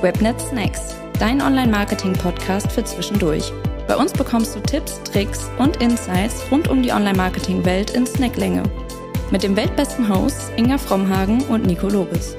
Webnet Snacks, dein Online-Marketing-Podcast für zwischendurch. Bei uns bekommst du Tipps, Tricks und Insights rund um die Online-Marketing-Welt in Snacklänge. Mit den weltbesten Hosts Inga Frommhagen und Nico Lobes.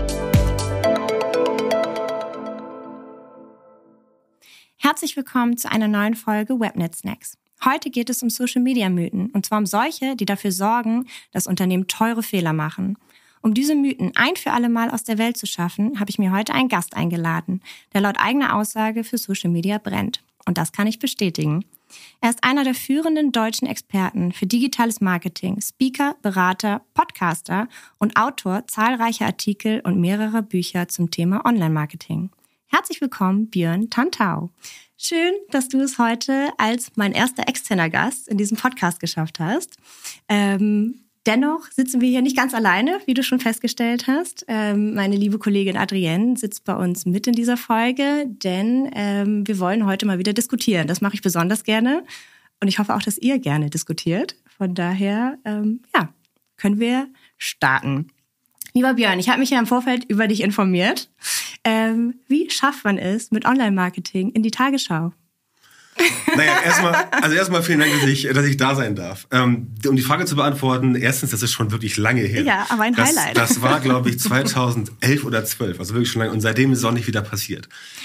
Herzlich willkommen zu einer neuen Folge Webnet Snacks. Heute geht es um Social-Media-Mythen, und zwar um solche, die dafür sorgen, dass Unternehmen teure Fehler machen. Um diese Mythen ein für alle Mal aus der Welt zu schaffen, habe ich mir heute einen Gast eingeladen, der laut eigener Aussage für Social Media brennt. Und das kann ich bestätigen. Er ist einer der führenden deutschen Experten für digitales Marketing, Speaker, Berater, Podcaster und Autor zahlreicher Artikel und mehrerer Bücher zum Thema Online-Marketing. Herzlich willkommen, Björn Tantau. Schön, dass du es heute als mein erster externer Gast in diesem Podcast geschafft hast. Dennoch sitzen wir hier nicht ganz alleine, wie du schon festgestellt hast. Meine liebe Kollegin Adrienne sitzt bei uns mit in dieser Folge, denn wir wollen heute mal wieder diskutieren. Das mache ich besonders gerne und ich hoffe auch, dass ihr gerne diskutiert. Von daher, können wir starten. Lieber Björn, ich habe mich ja im Vorfeld über dich informiert. Wie schafft man es mit Online-Marketing in die Tagesschau? Naja, erstmal vielen Dank, dass ich da sein darf. Um die Frage zu beantworten, erstens, das ist schon wirklich lange her. Ja, aber ein Highlight. Das war, glaube ich, 2011 oder 12, also wirklich schon lange. Und seitdem ist es auch nicht wieder passiert.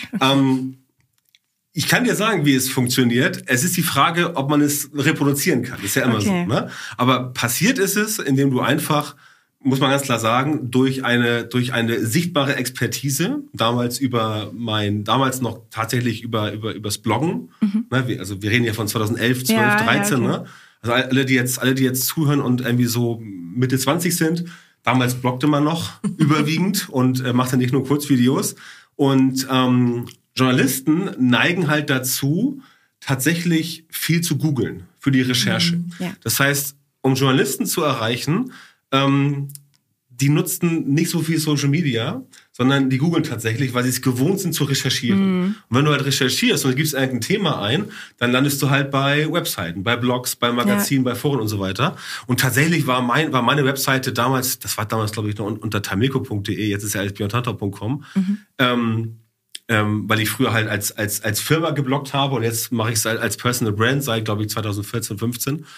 Ich kann dir sagen, wie es funktioniert. Es ist die Frage, ob man es reproduzieren kann. Das ist ja immer so. Ne? Aber passiert ist es, indem du einfach, muss man ganz klar sagen, durch eine sichtbare Expertise, damals noch tatsächlich übers Bloggen, ne, also wir reden ja von 2011, 12, 13, okay. Ne? Also alle, die jetzt zuhören und irgendwie so Mitte 20 sind, damals bloggte man noch überwiegend und machte nicht nur Kurzvideos. Und Journalisten neigen halt dazu, tatsächlich viel zu googeln für die Recherche. Ja. Das heißt, um Journalisten zu erreichen, die nutzen nicht so viel Social Media, sondern die googeln tatsächlich, weil sie es gewohnt sind zu recherchieren. Und wenn du halt recherchierst und du gibst irgendein Thema ein, dann landest du halt bei Webseiten, bei Blogs, bei Magazinen, bei Foren und so weiter. Und tatsächlich war meine Webseite damals, das war damals glaube ich noch unter tameco.de, jetzt ist ja alles björntantau.com, weil ich früher halt als Firma gebloggt habe und jetzt mache ich es als Personal Brand seit, glaube ich, 2014, 15.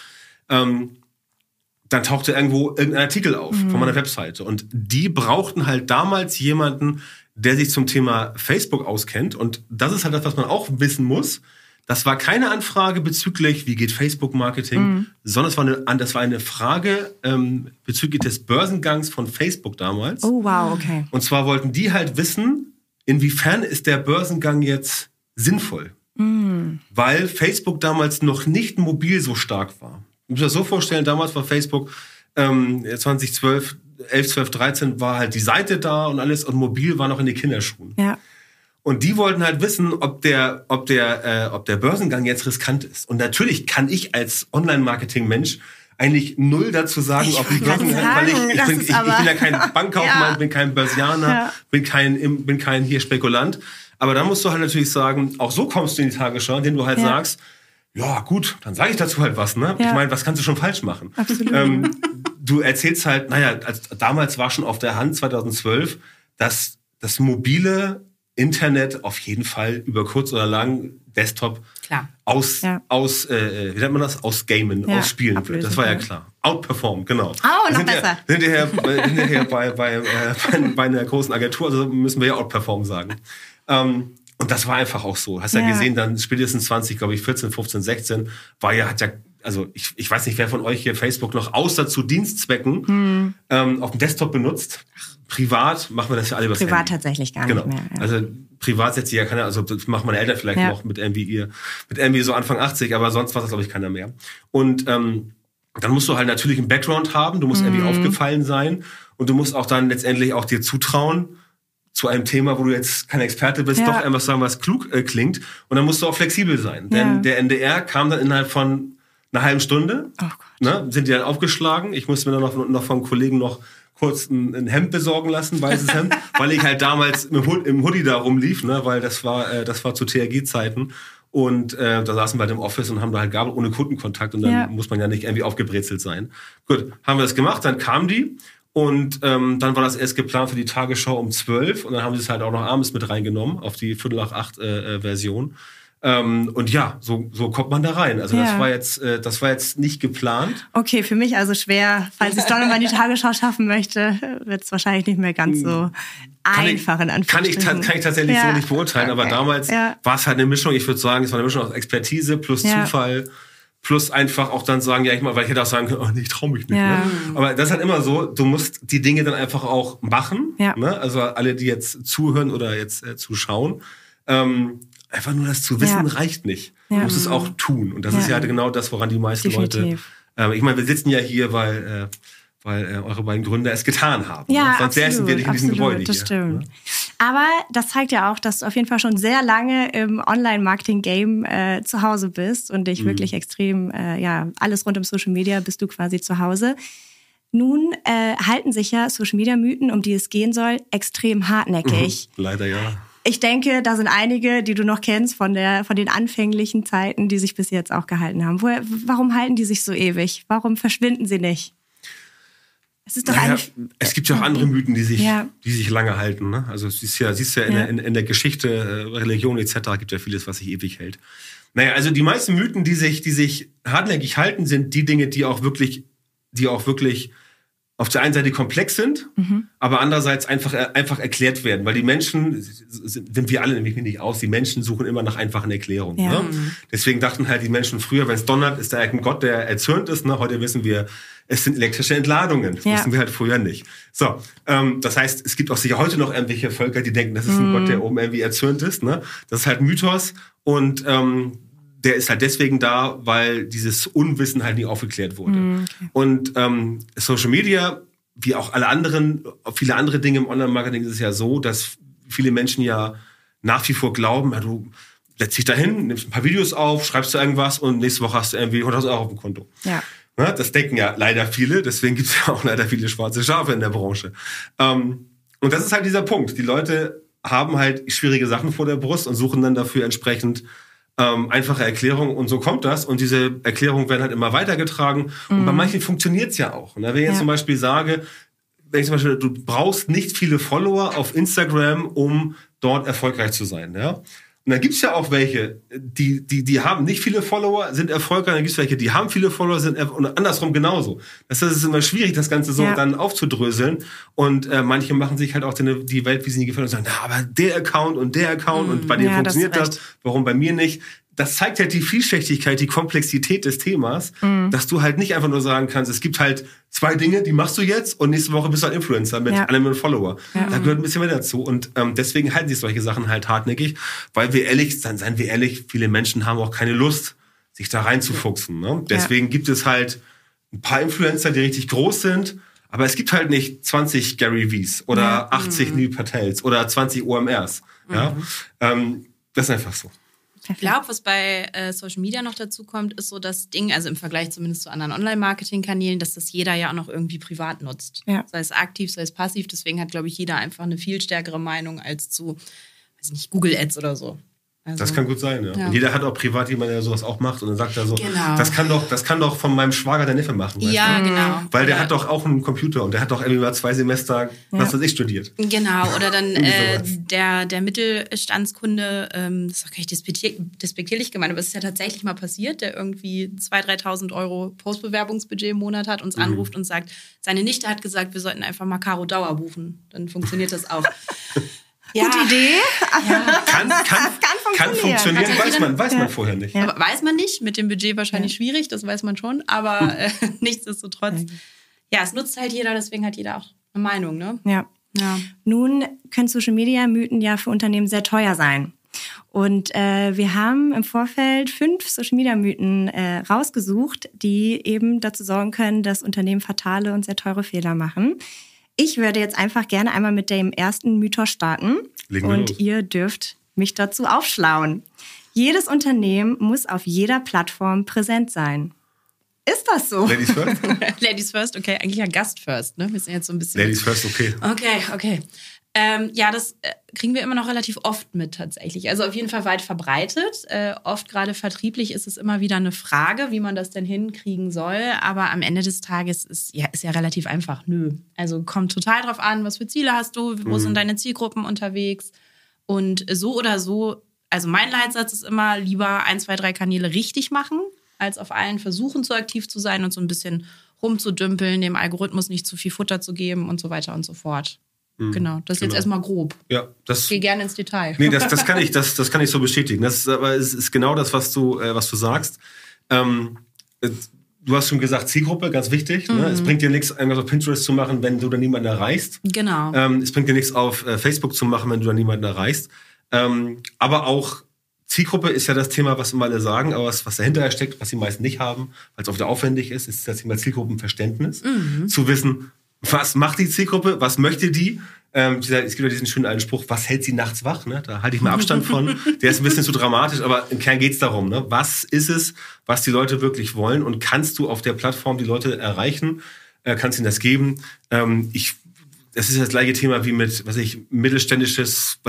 Dann tauchte irgendwo irgendein Artikel auf von meiner Webseite. Und die brauchten halt damals jemanden, der sich zum Thema Facebook auskennt. Und das ist halt das, was man auch wissen muss. Das war keine Anfrage bezüglich, wie geht Facebook-Marketing, sondern das war eine Frage bezüglich des Börsengangs von Facebook damals. Oh, wow, okay. Und zwar wollten die halt wissen, inwiefern ist der Börsengang jetzt sinnvoll. Weil Facebook damals noch nicht mobil so stark war. Ich muss mir das so vorstellen, damals war Facebook 2012, 11, 12, 13 war halt die Seite da und alles und mobil war noch in den Kinderschuhen. Ja. Und die wollten halt wissen, ob der Börsengang jetzt riskant ist. Und natürlich kann ich als Online-Marketing-Mensch eigentlich null dazu sagen, ob die Börsengang, weil ich bin ja kein Bankkaufmann, bin kein Börsianer, bin kein hier Spekulant. Aber da musst du halt natürlich sagen, auch so kommst du in die Tagesschau, indem du halt sagst, ja, gut, dann sage ich dazu halt was, ne? Ja. Ich meine, was kannst du schon falsch machen? Absolut. Du erzählst halt, damals war schon auf der Hand, 2012, dass das mobile Internet auf jeden Fall über kurz oder lang Desktop wie nennt man das? Ausgamen, ausspielen wird. Das war ja klar. Outperform, genau. Oh, noch besser. Hinterher bei einer großen Agentur, also müssen wir ja Outperform sagen. Und das war einfach auch so. Hast ja gesehen, dann spätestens 14, 15, 16 ich weiß nicht, wer von euch hier Facebook noch außer zu Dienstzwecken auf dem Desktop benutzt. Privat machen wir das ja alle über das Handy. Privat tatsächlich gar nicht mehr. Ja. Also privat setzt sich ja keiner, also das machen meine Eltern vielleicht noch mit irgendwie so Anfang 80, aber sonst war das, glaube ich, keiner mehr. Und dann musst du halt natürlich einen Background haben, du musst irgendwie aufgefallen sein und du musst auch dann letztendlich auch dir zutrauen, zu einem Thema, wo du jetzt kein Experte bist, doch einfach sagen, was klug klingt. Und dann musst du auch flexibel sein. Denn der NDR kam dann innerhalb von einer halben Stunde. Oh Gott. Sind die dann aufgeschlagen. Ich musste mir dann noch vom Kollegen noch kurz ein Hemd besorgen lassen, weißes Hemd, weil ich halt damals im Hoodie da rumlief, ne, weil das war zu TRG-Zeiten. Und da saßen wir halt im Office und haben da halt Gabel ohne Kundenkontakt und dann muss man ja nicht irgendwie aufgebrezelt sein. Gut, haben wir das gemacht, dann kamen die. Und dann war das erst geplant für die Tagesschau um 12 und dann haben sie es halt auch noch abends mit reingenommen auf die 7:45 Version. Und ja, so kommt man da rein. Also das war jetzt nicht geplant. Okay, für mich also schwer. Falls ich es doch noch mal in die Tagesschau schaffen möchte, wird es wahrscheinlich nicht mehr ganz so einfach in Anführungsstrichen. Kann ich tatsächlich so nicht beurteilen. Okay. Aber damals war es halt eine Mischung. Ich würde sagen, es war eine Mischung aus Expertise plus Zufall. Plus einfach auch dann sagen, weil ich hätte auch sagen können, oh nee, ich traue mich nicht. Ne? Aber das ist halt immer so, du musst die Dinge dann einfach auch machen. Ja. Ne? Also alle, die jetzt zuhören oder jetzt zuschauen, einfach nur das zu wissen reicht nicht. Du musst es auch tun. Und das ist ja genau das, woran die meisten Leute... ich meine, wir sitzen ja hier, weil eure beiden Gründer es getan haben. Ja, Sonst säßen wir nicht in diesem Gebäude das hier. Stimmt. Aber das zeigt ja auch, dass du auf jeden Fall schon sehr lange im Online-Marketing-Game zu Hause bist und dich wirklich extrem, alles rund um Social Media bist du quasi zu Hause. Nun halten sich ja Social-Media-Mythen, um die es gehen soll, extrem hartnäckig. Leider ja. Ich denke, da sind einige, die du noch kennst von den anfänglichen Zeiten, die sich bis jetzt auch gehalten haben. Warum halten die sich so ewig? Warum verschwinden sie nicht? Es ist doch es gibt ja auch andere Mythen, die sich lange halten. Ne? Also siehst ja in der Geschichte, Religion etc. gibt ja vieles, was sich ewig hält. Naja, also die meisten Mythen, die sich hartnäckig halten, sind die Dinge, die auch wirklich auf der einen Seite komplex sind, aber andererseits einfach erklärt werden. Weil die Menschen, sind wir alle nämlich nicht aus, die Menschen suchen immer nach einfachen Erklärungen. Ja. Ne? Deswegen dachten halt die Menschen früher, wenn es donnert, ist da ein Gott, der erzürnt ist. Ne? Heute wissen wir, es sind elektrische Entladungen. Das wussten wir halt früher nicht. So, das heißt, es gibt auch sicher heute noch irgendwelche Völker, die denken, das ist ein Gott, der oben irgendwie erzürnt ist. Ne? Das ist halt Mythos und der ist halt deswegen da, weil dieses Unwissen halt nie aufgeklärt wurde. Okay. Und Social Media, wie auch viele andere Dinge im Online-Marketing, ist es ja so, dass viele Menschen ja nach wie vor glauben, du setzt dich dahin, nimmst ein paar Videos auf, schreibst du irgendwas und nächste Woche hast du irgendwie 100.000 Euro auf dem Konto. Ja. Ja, das denken ja leider viele, deswegen gibt es ja auch leider viele schwarze Schafe in der Branche. Und das ist halt dieser Punkt. Die Leute haben halt schwierige Sachen vor der Brust und suchen dann dafür entsprechend einfache Erklärungen und so kommt das. Und diese Erklärungen werden halt immer weitergetragen. Und bei manchen funktioniert es ja auch. Und wenn ich jetzt zum Beispiel sage, du brauchst nicht viele Follower auf Instagram, um dort erfolgreich zu sein. Ja? Und dann gibt's ja auch welche, die haben nicht viele Follower, sind erfolgreich. Dann gibt's welche, die haben viele Follower, und andersrum genauso. Das ist immer schwierig, das Ganze so dann aufzudröseln. Und manche machen sich halt auch die Welt, wie sie nie gefällt, und sagen, aber der Account und bei denen funktioniert das, warum bei mir nicht? Das zeigt halt die Vielschichtigkeit, die Komplexität des Themas, dass du halt nicht einfach nur sagen kannst, es gibt halt 2 Dinge, die machst du jetzt und nächste Woche bist du ein Influencer mit 1 Million Follower. Ja. Da gehört ein bisschen mehr dazu und deswegen halten sich solche Sachen halt hartnäckig, weil seien wir ehrlich, viele Menschen haben auch keine Lust, sich da reinzufuchsen. Ne? Deswegen gibt es halt ein paar Influencer, die richtig groß sind, aber es gibt halt nicht 20 Gary V's oder 80 Neil Patels oder 20 OMRs. Ja? Das ist einfach so. Ich glaube, was bei Social Media noch dazu kommt, ist so das Ding, also im Vergleich zumindest zu anderen Online-Marketing-Kanälen, dass das jeder ja auch noch irgendwie privat nutzt. Ja. Sei es aktiv, sei es passiv. Deswegen hat, glaube ich, jeder einfach eine viel stärkere Meinung als zu, weiß nicht, Google Ads oder so. Also, das kann gut sein, ja. Und jeder hat auch privat jemanden, der sowas auch macht und dann sagt er so, das kann doch von meinem Schwager der Neffe machen. Ja, genau. Weil der hat doch auch einen Computer und der hat doch irgendwie mal 2 Semester, was weiß ich, studiert. Genau, oder dann der Mittelstandskunde, das ist auch gar nicht despektierlich gemeint, aber es ist ja tatsächlich mal passiert, der irgendwie 2.000, 3.000 Euro Postbewerbungsbudget im Monat hat, uns anruft und sagt, seine Nichte hat gesagt, wir sollten einfach mal Caro Dauer buchen. Dann funktioniert das auch. Ja. Gute Idee. Ja. Kann funktionieren, weiß man vorher nicht. Ja. Aber weiß man nicht, mit dem Budget wahrscheinlich schwierig, das weiß man schon, aber nichtsdestotrotz, es nutzt halt jeder, deswegen hat jeder auch eine Meinung, ne? Ja. Nun können Social-Media-Mythen ja für Unternehmen sehr teuer sein. Und wir haben im Vorfeld 5 Social-Media-Mythen rausgesucht, die eben dazu sorgen können, dass Unternehmen fatale und sehr teure Fehler machen. Ich würde jetzt einfach gerne einmal mit dem ersten Mythos starten und ihr dürft mich dazu aufschlauen. Jedes Unternehmen muss auf jeder Plattform präsent sein. Ist das so? Ladies first? Ladies first, okay. Eigentlich ja Gast first, ne? Wir sind jetzt so ein bisschen... Ladies first, okay. Okay. Das kriegen wir immer noch relativ oft mit tatsächlich. Also auf jeden Fall weit verbreitet. Oft gerade vertrieblich ist es immer wieder eine Frage, wie man das denn hinkriegen soll. Aber am Ende des Tages ist ja relativ einfach. Nö. Also kommt total drauf an, was für Ziele hast du, wo sind deine Zielgruppen unterwegs. Und so oder so, also mein Leitsatz ist immer, lieber 1, 2, 3 Kanäle richtig machen, als auf allen versuchen, zu aktiv zu sein und so ein bisschen rumzudümpeln, dem Algorithmus nicht zu viel Futter zu geben und so weiter und so fort. Genau, das ist jetzt erstmal grob. Ja, ich gehe gerne ins Detail. Nee, das kann ich so bestätigen. Das ist genau das, was du sagst. Du hast schon gesagt, Zielgruppe, ganz wichtig. Ne? Es bringt dir nichts, irgendwas auf Pinterest zu machen, wenn du da niemanden erreichst. Genau. Es bringt dir nichts, auf Facebook zu machen, wenn du da niemanden erreichst. Aber auch Zielgruppe ist ja das Thema, was immer alle sagen, aber was dahinter steckt, was die meisten nicht haben, weil es oft aufwendig ist das Thema Zielgruppenverständnis. Zu wissen, was macht die Zielgruppe? Was möchte die? Es gibt ja diesen schönen alten Spruch, was hält sie nachts wach? Ne? Da halte ich mal Abstand von. Der ist ein bisschen zu dramatisch, aber im Kern geht's darum. Ne? Was ist es, was die Leute wirklich wollen? Und kannst du auf der Plattform die Leute erreichen? Kannst ihnen das geben? Das ist das gleiche Thema wie mit, mittelständisches,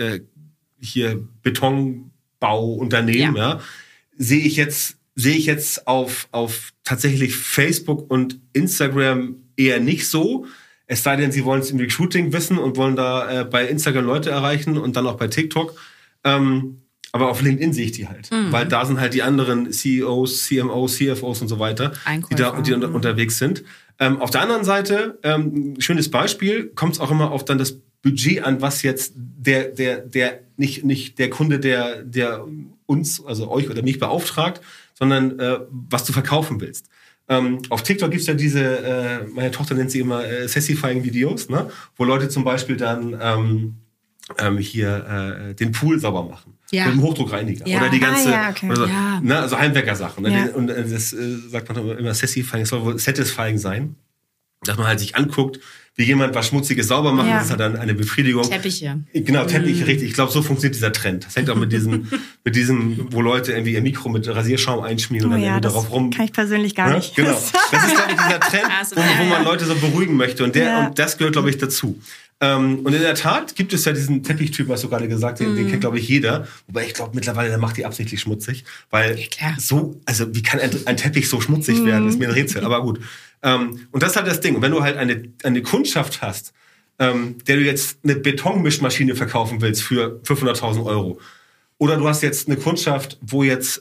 hier Betonbauunternehmen. Ja. Sehe ich jetzt auf tatsächlich Facebook und Instagram eher nicht so. Es sei denn, sie wollen es im Recruiting wissen und wollen da bei Instagram Leute erreichen und dann auch bei TikTok. Aber auf LinkedIn sehe ich die halt. Weil da sind halt die anderen CEOs, CMOs, CFOs und so weiter, die unterwegs sind. Auf der anderen Seite, schönes Beispiel, kommt es auch immer auf dann das Budget an, was jetzt nicht der Kunde, der uns, also euch oder mich beauftragt, sondern was du verkaufen willst. Auf TikTok gibt's ja diese, meine Tochter nennt sie immer Sassifying-Videos, ne? Wo Leute zum Beispiel dann den Pool sauber machen. Ja. Mit dem Hochdruckreiniger. Ja. Oder die ganze, ne? Also Heimwerker-Sachen. Ne? Ja. Und das sagt man immer Sassifying, es soll wohl satisfying sein. Dass man halt sich anguckt, wie jemand was Schmutziges sauber macht, das ist halt dann eine Befriedigung. Teppiche. Genau, Teppiche, richtig. Ich glaube, so funktioniert dieser Trend. Das hängt auch mit diesem, wo Leute irgendwie ihr Mikro mit Rasierschaum einschmieren und dann irgendwie darauf rum. Kann ich persönlich gar nicht. Genau. Das ist, glaube ich, dieser Trend, wo man Leute so beruhigen möchte. Und das gehört, glaube ich, dazu. Und in der Tat gibt es ja diesen Teppichtyp, was du gerade gesagt hast, den kennt, glaube ich, jeder. Wobei ich glaube, mittlerweile, der macht die absichtlich schmutzig. Weil wie kann ein Teppich so schmutzig werden? Ist mir ein Rätsel, aber gut. Und das ist halt das Ding. Und wenn du halt eine Kundschaft hast, der du jetzt eine Betonmischmaschine verkaufen willst für 500.000 Euro, oder du hast jetzt eine Kundschaft, wo jetzt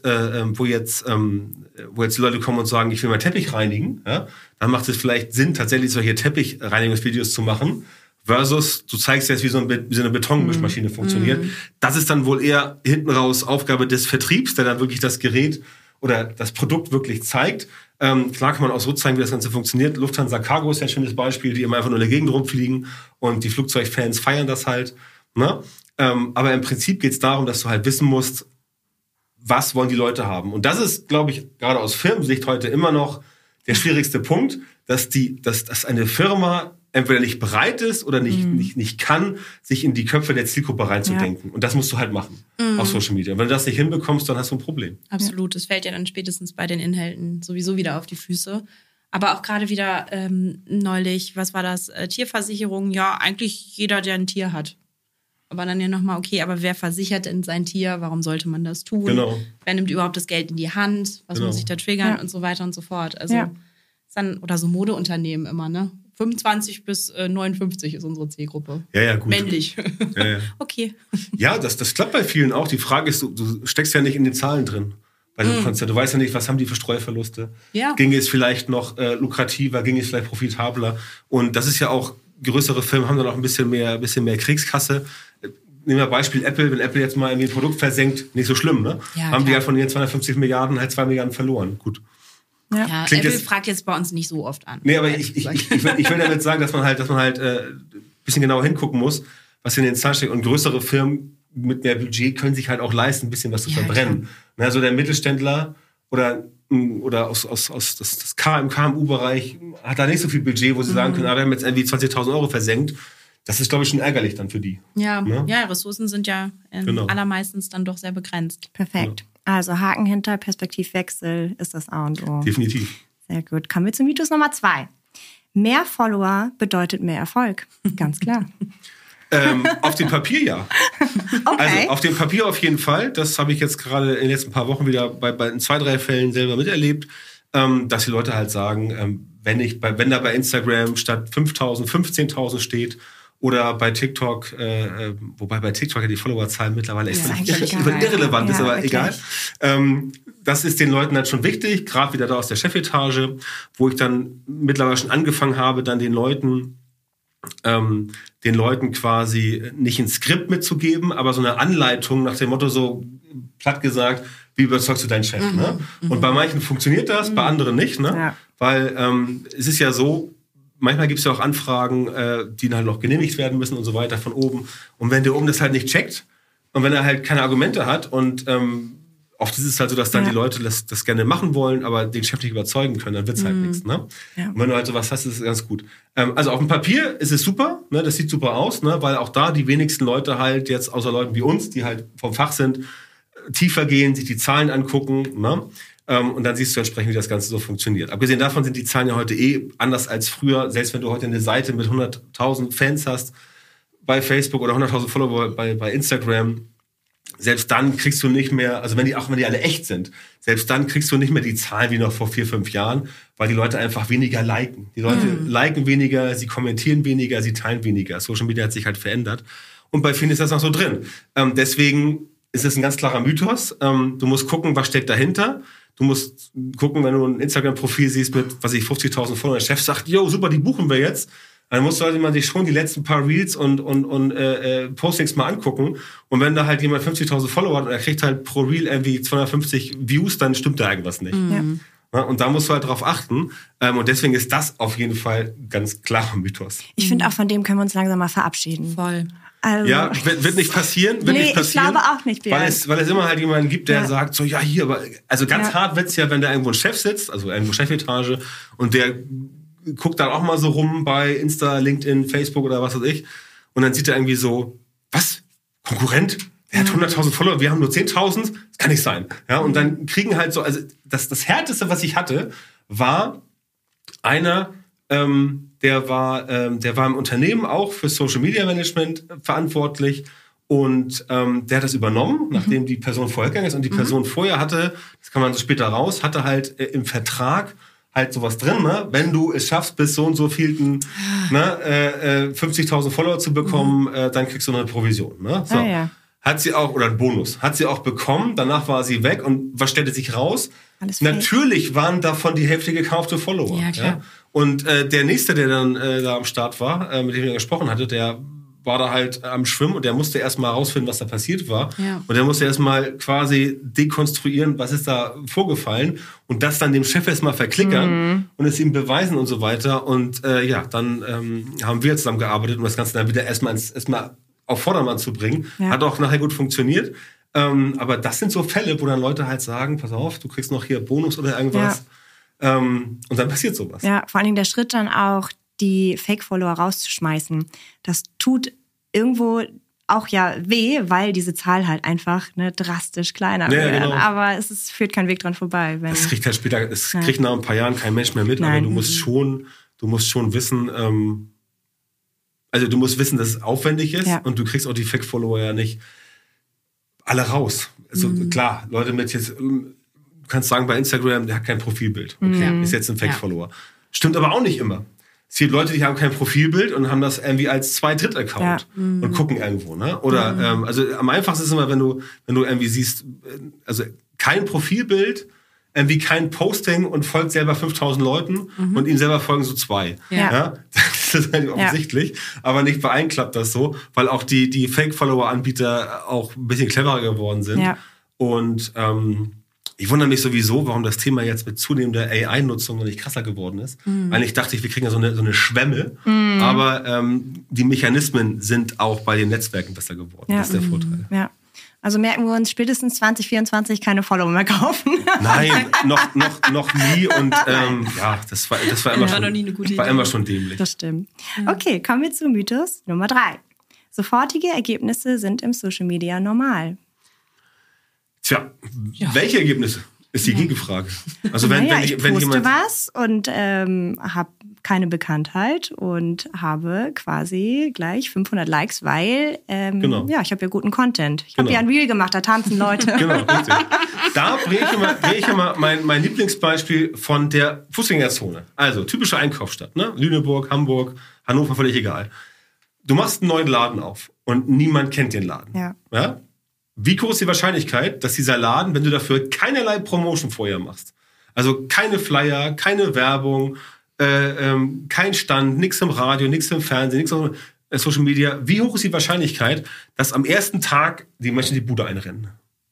die Leute kommen und sagen, ich will meinen Teppich reinigen, ja, dann macht es vielleicht Sinn, tatsächlich solche Teppichreinigungsvideos zu machen, versus du zeigst jetzt, wie so eine Betonmischmaschine funktioniert. Das ist dann wohl eher hinten raus Aufgabe des Vertriebs, der dann wirklich das Gerät oder das Produkt wirklich zeigt. Klar kann man auch so zeigen, wie das Ganze funktioniert. Lufthansa Cargo ist ja ein schönes Beispiel, die immer einfach nur in der Gegend rumfliegen und die Flugzeugfans feiern das halt. Ne? Aber im Prinzip geht es darum, dass du halt wissen musst, was wollen die Leute haben. Und das ist, glaube ich, gerade aus Firmensicht heute immer noch der schwierigste Punkt, dass eine Firma entweder nicht bereit ist oder nicht kann, sich in die Köpfe der Zielgruppe reinzudenken. Ja. Und das musst du halt machen auf Social Media. Und wenn du das nicht hinbekommst, dann hast du ein Problem. Absolut. Das fällt ja dann spätestens bei den Inhalten sowieso wieder auf die Füße. Aber auch gerade wieder neulich, was war das? Tierversicherung, ja, eigentlich jeder, der ein Tier hat. Aber dann ja nochmal, okay, aber wer versichert denn sein Tier? Warum sollte man das tun? Genau. Wer nimmt überhaupt das Geld in die Hand? Was muss ich da triggern? Und so weiter und so fort. Also ist dann, oder so Modeunternehmen immer, ne? 25 bis 59 ist unsere Zielgruppe. Ja, gut. Männlich. Ja. Okay. Ja, das klappt bei vielen auch. Die Frage ist, du steckst ja nicht in den Zahlen drin. Bei dem Konzert. Du weißt ja nicht, was haben die für Streuverluste. Ja. Ging es vielleicht noch lukrativer, ging es vielleicht profitabler. Und das ist ja auch, größere Firmen haben dann auch ein bisschen mehr Kriegskasse. Nehmen wir Beispiel Apple. Wenn Apple jetzt mal irgendwie ein Produkt versenkt, nicht so schlimm, ne? Ja, haben die ja von ihren 250 Milliarden halt 2 Milliarden verloren. Gut. Ja, Apple fragt jetzt bei uns nicht so oft an. Nee, aber ich will damit sagen, dass man halt bisschen genauer hingucken muss, was in den Zahlen steckt. Und größere Firmen mit mehr Budget können sich halt auch leisten, ein bisschen was zu verbrennen. Klar. Also der Mittelständler oder aus das KMU-Bereich hat da nicht so viel Budget, wo sie sagen können, wir haben jetzt irgendwie 20.000 Euro versenkt. Das ist, glaube ich, schon ärgerlich dann für die. Ja, Ressourcen sind ja allermeistens dann doch sehr begrenzt. Perfekt. Genau. Also Haken hinter, Perspektivwechsel ist das A und O. Definitiv. Sehr gut. Kommen wir zu Mythos Nummer 2. Mehr Follower bedeutet mehr Erfolg. Ganz klar. Auf dem Papier ja. Okay. Also auf dem Papier auf jeden Fall. Das habe ich jetzt gerade in den letzten paar Wochen wieder in 2, 3 Fällen selber miterlebt, dass die Leute halt sagen, wenn da bei Instagram statt 5.000 15.000 steht oder bei TikTok, wobei bei TikTok ja die Followerzahlen mittlerweile echt irrelevant ist, aber egal. Das ist den Leuten dann schon wichtig, gerade wieder da aus der Chefetage, wo ich dann mittlerweile schon angefangen habe, dann den Leuten quasi nicht ein Skript mitzugeben, aber so eine Anleitung nach dem Motto, so platt gesagt, wie überzeugst du deinen Chef? Ne? Und bei manchen funktioniert das, bei anderen nicht. Ne? Ja. Weil es ist ja so, manchmal gibt es ja auch Anfragen, die dann halt noch genehmigt werden müssen und so weiter von oben. Und wenn der oben das halt nicht checkt und wenn er halt keine Argumente hat und oft ist es halt so, dass dann die Leute das gerne machen wollen, aber den Chef nicht überzeugen können, dann wird's halt nichts. Ne? Ja. Und wenn du halt sowas hast, ist es ganz gut. Also auf dem Papier ist es super, ne? Das sieht super aus, ne? Weil auch da die wenigsten Leute halt jetzt, außer Leuten wie uns, die halt vom Fach sind, tiefer gehen, sich die Zahlen angucken. Ne? Und dann siehst du entsprechend, wie das Ganze so funktioniert. Abgesehen davon sind die Zahlen ja heute anders als früher. Selbst wenn du heute eine Seite mit 100.000 Fans hast bei Facebook oder 100.000 Follower bei Instagram, selbst dann kriegst du nicht mehr, also wenn die alle echt sind, selbst dann kriegst du nicht mehr die Zahlen wie noch vor 4, 5 Jahren, weil die Leute einfach weniger liken. Die Leute liken weniger, sie kommentieren weniger, sie teilen weniger. Social Media hat sich halt verändert. Und bei vielen ist das noch so drin. Deswegen ist es ein ganz klarer Mythos. Du musst gucken, was steckt dahinter. Du musst gucken, wenn du ein Instagram-Profil siehst mit, 50.000 Followern, der Chef sagt, jo, super, die buchen wir jetzt. Dann sollte man sich schon die letzten paar Reels und Postings mal angucken. Und wenn da halt jemand 50.000 Follower hat und er kriegt halt pro Reel irgendwie 250 Views, dann stimmt da irgendwas nicht. Ja, und da musst du halt drauf achten. Und deswegen ist das auf jeden Fall ganz klarer Mythos. Ich finde, auch von dem können wir uns langsam mal verabschieden. Voll. Also, ja, wird nicht passieren. Ich glaube auch nicht, Björn. Weil es immer halt jemanden gibt, der sagt, so, ja, hier, aber, also ganz hart wird's ja, wenn da irgendwo ein Chef sitzt, also irgendwo Chefetage, und der guckt dann auch mal so rum bei Insta, LinkedIn, Facebook oder was weiß ich, und dann sieht er irgendwie so, was? Konkurrent? Der hat 100.000 Follower, wir haben nur 10.000? Das kann nicht sein. Ja, und dann kriegen halt so, also das Härteste, was ich hatte, war einer, der war im Unternehmen auch für Social Media Management verantwortlich und der hat das übernommen, nachdem die Person vorher gegangen ist, und die Person vorher hatte, das kann man so später raus, hatte halt im Vertrag halt sowas drin, ne? Wenn du es schaffst, bis so und so vielten 50.000 Follower zu bekommen, dann kriegst du noch eine Provision. Ne? So. Hat sie auch, oder einen Bonus, hat sie auch bekommen, danach war sie weg, und was stellte sich raus? Natürlich waren davon die Hälfte gekaufte Follower. Ja, klar. Ja? Und der Nächste, der dann da am Start war, mit dem ich gesprochen hatte, der war da halt am Schwimmen und der musste erstmal rausfinden, was da passiert war. Ja. Und der musste erstmal quasi dekonstruieren, was ist da vorgefallen, und das dann dem Chef erstmal verklickern und es ihm beweisen und so weiter. Und dann haben wir zusammen gearbeitet, um das Ganze dann wieder erstmal auf Vordermann zu bringen. Ja. Hat auch nachher gut funktioniert. Aber das sind so Fälle, wo dann Leute halt sagen, pass auf, du kriegst noch hier Bonus oder irgendwas. Ja. Und dann passiert sowas. Ja, vor allen Dingen der Schritt dann auch, die Fake-Follower rauszuschmeißen. Das tut irgendwo auch weh, weil diese Zahl halt einfach drastisch kleiner wird. Genau. Aber es führt kein Weg dran vorbei. Es kriegt halt später, kriegt nach ein paar Jahren kein Mensch mehr mit, aber du musst schon wissen, also du musst wissen, dass es aufwendig ist, und du kriegst auch die Fake-Follower ja nicht alle raus. Also klar, Leute mit jetzt, du kannst sagen bei Instagram, der hat kein Profilbild. Okay, ist jetzt ein Fake-Follower. Stimmt aber auch nicht immer. Es gibt Leute, die haben kein Profilbild und haben das irgendwie als 2-Dritt-Account und gucken irgendwo, ne? Oder also am einfachsten ist immer, wenn du irgendwie siehst, also kein Profilbild, irgendwie kein Posting und folgt selber 5.000 Leuten und ihm selber folgen so 2. Ja? Das ist halt offensichtlich, aber nicht bei allen klappt das so, weil auch die Fake-Follower-Anbieter auch ein bisschen cleverer geworden sind. Ja. Und ich wundere mich sowieso, warum das Thema jetzt mit zunehmender AI-Nutzung noch nicht krasser geworden ist. Eigentlich dachte ich, wir kriegen ja so eine Schwemme, aber die Mechanismen sind auch bei den Netzwerken besser geworden. Das ist der Vorteil. Ja. Also merken wir uns spätestens 2024 keine Follower mehr kaufen. Nein, noch nie. Und das war immer schon, noch nie eine gute Idee. War immer schon dämlich. Das stimmt. Okay, kommen wir zu Mythos Nummer 3. Sofortige Ergebnisse sind im Social Media normal. Tja, welche Ergebnisse? Ist die Gegenfrage. Also wenn poste was und habe keine Bekanntheit und habe quasi gleich 500 Likes, weil ich habe ja guten Content. Ich habe ja ein Reel gemacht, da tanzen Leute. Genau, richtig. Da bringe ich immer mein Lieblingsbeispiel von der Fußgängerzone. Also typische Einkaufsstadt, ne? Lüneburg, Hamburg, Hannover, völlig egal. Du machst einen neuen Laden auf und niemand kennt den Laden. Ja? Wie groß ist die Wahrscheinlichkeit, dass dieser Laden, wenn du dafür keinerlei Promotion vorher machst, also keine Flyer, keine Werbung, kein Stand, nichts im Radio, nichts im Fernsehen, nichts im Social Media, wie hoch ist die Wahrscheinlichkeit, dass am ersten Tag die Menschen die Bude einrennen?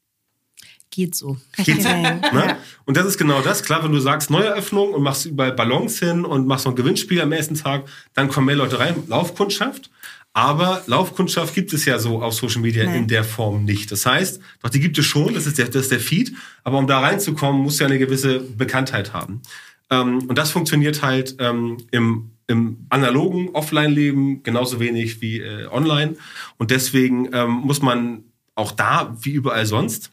Geht so. Ne? Und das ist genau das. Klar, wenn du sagst Neueröffnung und machst überall Ballons hin und machst noch ein Gewinnspiel am ersten Tag, dann kommen mehr Leute rein. Laufkundschaft. Aber Laufkundschaft gibt es ja so auf Social Media in der Form nicht. Das heißt, doch die gibt es schon, das ist der Feed. Aber um da reinzukommen, musst du ja eine gewisse Bekanntheit haben. Und das funktioniert halt im analogen Offline-Leben genauso wenig wie online. Und deswegen muss man auch da, wie überall sonst,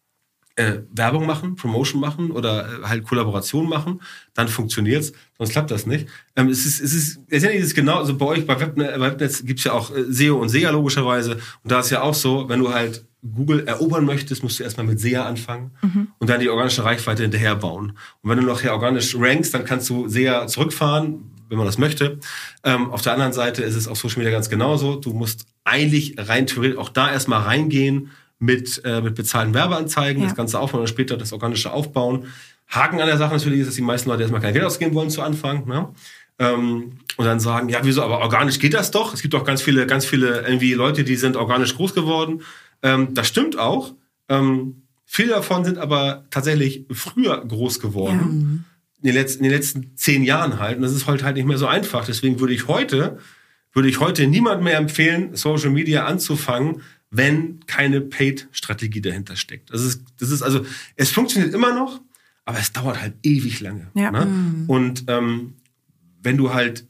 Werbung machen, Promotion machen oder halt Kollaboration machen, dann funktioniert's, sonst klappt das nicht. Es ist genau, also bei euch bei Webnetz gibt's ja auch SEO und SEA logischerweise und da ist ja auch so, wenn du halt Google erobern möchtest, musst du erstmal mit SEA anfangen und dann die organische Reichweite hinterher bauen. Und wenn du nachher organisch rankst, dann kannst du SEA zurückfahren, wenn man das möchte. Auf der anderen Seite ist es auf Social Media ganz genauso. Du musst eigentlich rein theoretisch auch da erstmal reingehen, mit bezahlten Werbeanzeigen, das Ganze aufbauen und später das organische aufbauen. Haken an der Sache natürlich ist, dass die meisten Leute erstmal kein Geld ausgeben wollen zu Anfang. Ne? Und dann sagen, ja, wieso, aber organisch geht das doch. Es gibt doch ganz viele irgendwie Leute, die sind organisch groß geworden. Das stimmt auch. Viele davon sind aber tatsächlich früher groß geworden. In den letzten 10 Jahren halt. Und das ist heute halt nicht mehr so einfach. Deswegen würde ich heute niemand mehr empfehlen, Social Media anzufangen, wenn keine Paid-Strategie dahinter steckt. Das ist also, es funktioniert immer noch, aber es dauert halt ewig lange. Ja. Ne? Und wenn du halt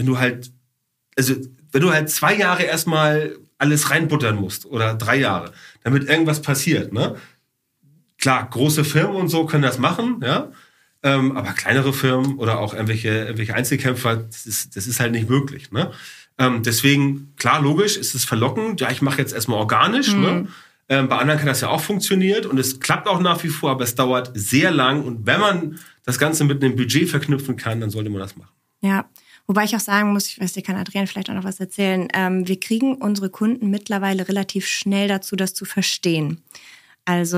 2 Jahre erstmal alles reinbuttern musst oder 3 Jahre, damit irgendwas passiert, ne? Klar, große Firmen und so können das machen, ja. Aber kleinere Firmen oder auch irgendwelche Einzelkämpfer, das ist halt nicht möglich, ne? Deswegen, klar, logisch, ist es verlockend. Ja, ich mache jetzt erstmal organisch. Ne? Bei anderen kann das ja auch funktionieren und es klappt auch nach wie vor, aber es dauert sehr lang. Und wenn man das Ganze mit einem Budget verknüpfen kann, dann sollte man das machen. Ja, wobei ich auch sagen muss, ich weiß, dir kann Adrian vielleicht auch noch was erzählen. Wir kriegen unsere Kunden mittlerweile relativ schnell dazu, das zu verstehen. Also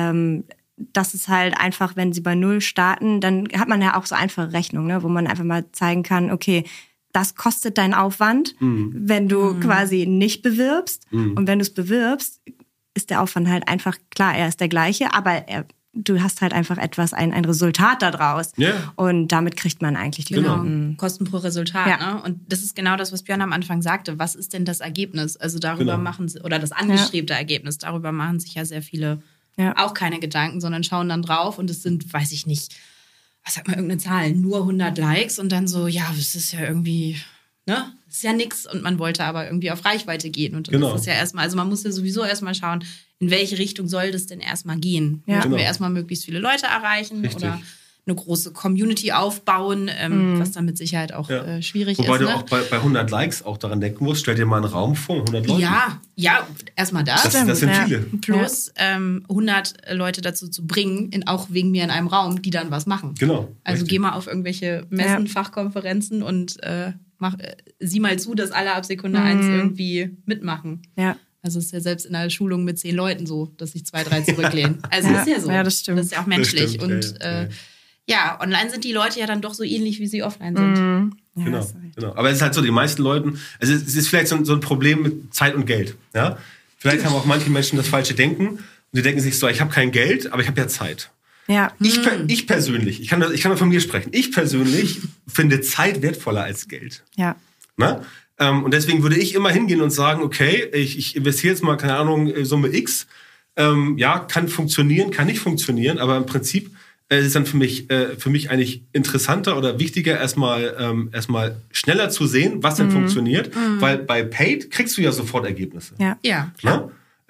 das ist halt einfach, wenn sie bei 0 starten, dann hat man ja auch so einfache Rechnungen, ne, wo man einfach mal zeigen kann, okay, das kostet deinen Aufwand, wenn du quasi nicht bewirbst. Und wenn du es bewirbst, ist der Aufwand halt einfach, klar, er ist der gleiche, aber du hast halt einfach ein Resultat daraus. Yeah. Und damit kriegt man eigentlich die Kunden. Kosten pro Resultat. Ja. Ne? Und das ist genau das, was Björn am Anfang sagte. Was ist denn das Ergebnis? Also darüber machen sie, oder das angestrebte Ergebnis, darüber machen sich ja sehr viele auch keine Gedanken, sondern schauen dann drauf und es sind, weiß ich nicht, was sagt man, irgendeine Zahl, nur 100 Likes und dann so, ja, das ist ja irgendwie, ne, das ist ja nix und man wollte aber irgendwie auf Reichweite gehen und das ist ja erstmal, also man muss ja sowieso erstmal schauen, in welche Richtung soll das denn erstmal gehen? Ja. Möchten wir erstmal möglichst viele Leute erreichen oder eine große Community aufbauen, was dann mit Sicherheit auch schwierig ist. Wobei du auch bei 100 Likes auch daran denken musst, stell dir mal einen Raum vor, 100 Leute. Ja, erstmal das. Das sind viele. Plus 100 Leute dazu zu bringen, auch wegen mir in einem Raum, die dann was machen. Genau. Also geh mal auf irgendwelche Messen, Fachkonferenzen und sieh mal zu, dass alle ab Sekunde 1 irgendwie mitmachen. Ja. Also es ist ja selbst in einer Schulung mit 10 Leuten so, dass sich 2, 3 zurücklehnen. Also ist ja so. Ja, das stimmt. Das ist ja auch menschlich. Und online sind die Leute ja dann doch so ähnlich, wie sie offline sind. Ja, genau. Aber es ist halt so, die meisten Leuten, also es ist vielleicht so ein Problem mit Zeit und Geld. Ja? Vielleicht haben auch manche Menschen das falsche Denken und die denken sich so, ich habe kein Geld, aber ich habe ja Zeit. Ja. Ich persönlich, ich kann nur von mir sprechen, ich persönlich finde Zeit wertvoller als Geld. Ja. Na? Und deswegen würde ich immer hingehen und sagen, okay, ich investiere jetzt mal, keine Ahnung, Summe X. Kann funktionieren, kann nicht funktionieren, aber im Prinzip ist es dann für mich eigentlich interessanter oder wichtiger, erstmal schneller zu sehen, was denn funktioniert, weil bei Paid kriegst du ja sofort Ergebnisse. Ja, klar.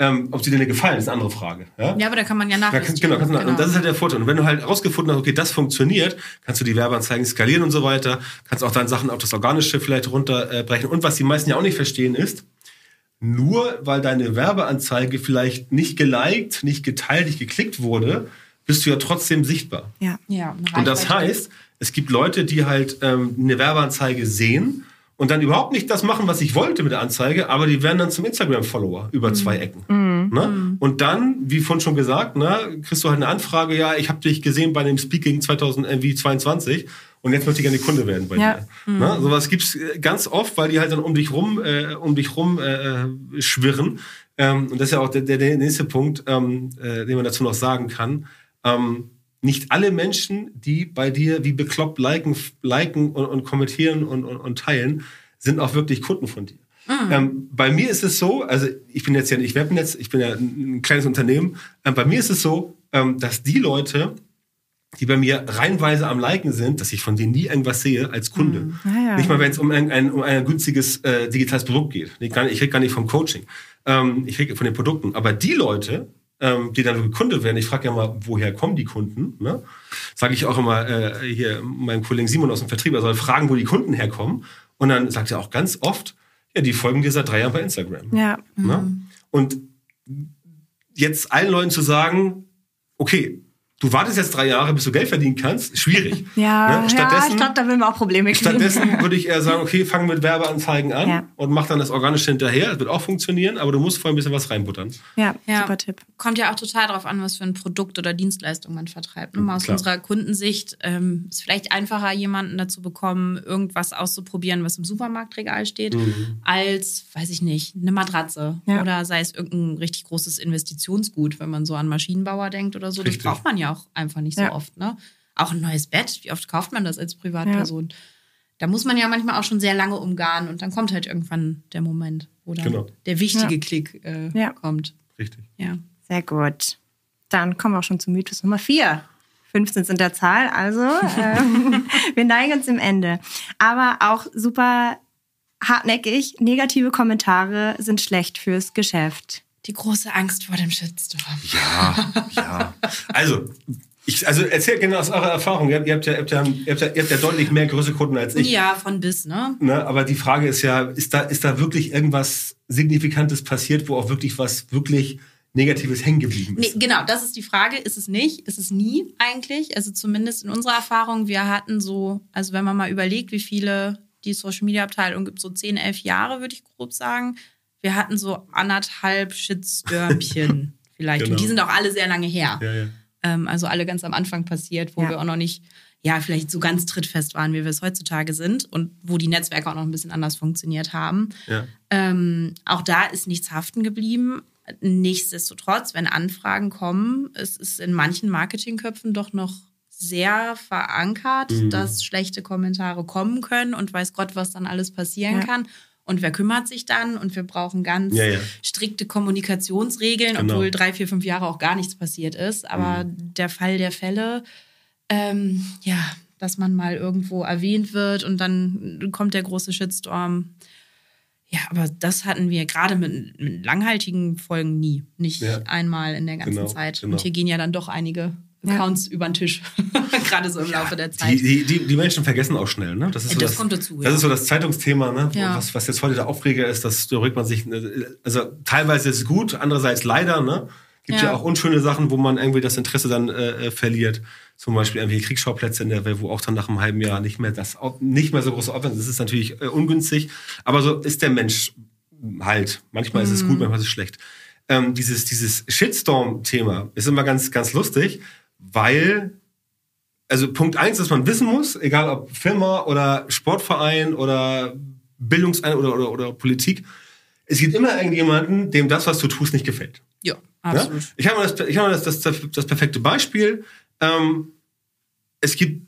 Ob sie dir gefallen, ist eine andere Frage. Ja, aber da kann man ja nachjustieren. Genau. Und das ist halt der Vorteil. Und wenn du halt herausgefunden hast, okay, das funktioniert, kannst du die Werbeanzeigen skalieren und so weiter, kannst auch dann Sachen auf das Organische vielleicht runterbrechen. Und was die meisten ja auch nicht verstehen ist, nur weil deine Werbeanzeige vielleicht nicht geliked, nicht geteilt, nicht geklickt wurde, bist du ja trotzdem sichtbar. Ja. Und das heißt, es gibt Leute, die halt eine Werbeanzeige sehen und dann überhaupt nicht das machen, was ich wollte mit der Anzeige, aber die werden dann zum Instagram-Follower über 2 Ecken. Ne? Und dann, wie vorhin schon gesagt, ne, kriegst du halt eine Anfrage, ja, ich habe dich gesehen bei dem Speaking 2022 und jetzt möchte ich gerne Kunde werden bei dir. Ne? Sowas gibt's ganz oft, weil die halt dann um dich rum schwirren. Und das ist ja auch der nächste Punkt, den man dazu noch sagen kann. Nicht alle Menschen, die bei dir wie bekloppt liken und kommentieren und teilen, sind auch wirklich Kunden von dir. Bei mir ist es so, also ich bin ja nicht Webnetz, ich bin ja ein kleines Unternehmen. Bei mir ist es so, dass die Leute, die bei mir reihenweise am Liken sind, dass ich von denen nie irgendwas sehe als Kunde. Nicht mal, wenn es um ein günstiges digitales Produkt geht. Ich rede gar nicht vom Coaching. Ich rede von den Produkten. Aber die Leute, die dann Kunde werden. Ich frage ja mal, woher kommen die Kunden? Ne? Sage ich auch immer hier meinem Kollegen Simon aus dem Vertrieb, er soll fragen, wo die Kunden herkommen. Und dann sagt er auch ganz oft, ja, die folgen dir seit 3 Jahren bei Instagram. Ja. Ne? Und jetzt allen Leuten zu sagen, okay, du wartest jetzt 3 Jahre, bis du Geld verdienen kannst, schwierig. Ja, ne? Ich glaube, da will man auch Probleme kriegen. Stattdessen würde ich eher sagen, okay, fang mit Werbeanzeigen an und mach dann das Organische hinterher. Das wird auch funktionieren, aber du musst vorher ein bisschen was reinbuttern. Ja, super Tipp. Kommt ja auch total darauf an, was für ein Produkt oder Dienstleistung man vertreibt. Nur mal aus unserer Kundensicht ist vielleicht einfacher, jemanden dazu bekommen, irgendwas auszuprobieren, was im Supermarktregal steht, als, weiß ich nicht, eine Matratze. Oder sei es irgendein richtig großes Investitionsgut, wenn man so an Maschinenbauer denkt oder so. Richtig. Das braucht man ja auch einfach nicht so oft. Ne? Auch ein neues Bett, wie oft kauft man das als Privatperson? Ja. Da muss man ja manchmal auch schon sehr lange umgarnen und dann kommt halt irgendwann der Moment, wo dann der wichtige Klick kommt. Richtig. Ja. Sehr gut. Dann kommen wir auch schon zu Mythos Nummer 4. 15 sind der Zahl, also wir neigen uns dem Ende. Aber auch super hartnäckig, negative Kommentare sind schlecht fürs Geschäft. Die große Angst vor dem Shitstorm. Ja. Also erzählt genau aus eurer Erfahrung. Ihr habt ja deutlich mehr größere Kunden als ich. Ja, von bis, ne? Aber die Frage ist ja, ist da wirklich irgendwas Signifikantes passiert, wo auch wirklich was wirklich Negatives hängen geblieben ist? Nee, genau, das ist die Frage. Ist es nicht? Ist es nie eigentlich? Also zumindest in unserer Erfahrung, wir hatten so, also wenn man mal überlegt, wie viele die Social-Media-Abteilung gibt, so 10, 11 Jahre, würde ich grob sagen. Wir hatten so 1,5 Shitstürmchen vielleicht. Genau. Und die sind auch alle sehr lange her. Ja. Also alle ganz am Anfang passiert, wo wir auch noch nicht, vielleicht so ganz trittfest waren, wie wir es heutzutage sind. Und wo die Netzwerke auch noch ein bisschen anders funktioniert haben. Ja. Auch da ist nichts haften geblieben. Nichtsdestotrotz, wenn Anfragen kommen, es ist in manchen Marketingköpfen doch noch sehr verankert, dass schlechte Kommentare kommen können und weiß Gott, was dann alles passieren kann. Und wer kümmert sich dann? Und wir brauchen ganz strikte Kommunikationsregeln, obwohl 3, 4, 5 Jahre auch gar nichts passiert ist. Aber der Fall der Fälle, dass man mal irgendwo erwähnt wird und dann kommt der große Shitstorm. Ja, aber das hatten wir gerade mit langhaltigen Folgen nie. Nicht einmal in der ganzen Zeit. Und hier gehen ja dann doch einige Accounts über den Tisch, gerade so im Laufe der Zeit. Die Menschen vergessen auch schnell, ne? Das kommt dazu. Das ist so das Zeitungsthema, ne? Was jetzt heute der Aufreger ist, da rückt man sich, also teilweise ist es gut, andererseits leider, ne? Gibt ja auch unschöne Sachen, wo man irgendwie das Interesse dann verliert. Zum Beispiel irgendwie Kriegsschauplätze in der Welt, wo auch dann nach einem halben Jahr nicht mehr so große Aufwand ist. Das ist natürlich ungünstig, aber so ist der Mensch halt. Manchmal ist es gut, manchmal ist es schlecht. Dieses Shitstorm-Thema ist immer ganz, ganz lustig, weil, also Punkt 1, dass man wissen muss, egal ob Firma oder Sportverein oder Bildungsein oder Politik, es gibt immer irgendjemanden, dem das, was du tust, nicht gefällt. Ja, absolut. Ja? Ich habe das perfekte Beispiel. Es gibt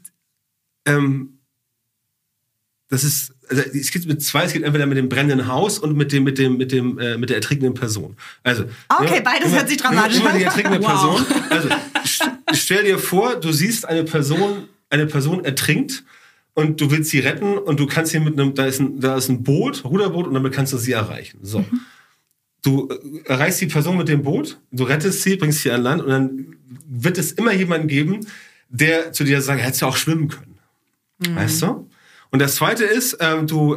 es gibt entweder mit dem brennenden Haus und mit der ertrinkenden Person. Also okay, beides hört sich dramatisch an. Immer die ertrinkende Person. Also stell dir vor, du siehst eine Person ertrinkt und du willst sie retten und du kannst hier da ist ein Boot, Ruderboot, und damit kannst du sie erreichen. So. du erreichst die Person mit dem Boot, du rettest sie, bringst sie an Land und dann wird es immer jemanden geben, der zu dir sagt, hättest du auch schwimmen können. Weißt du? Und das Zweite ist, du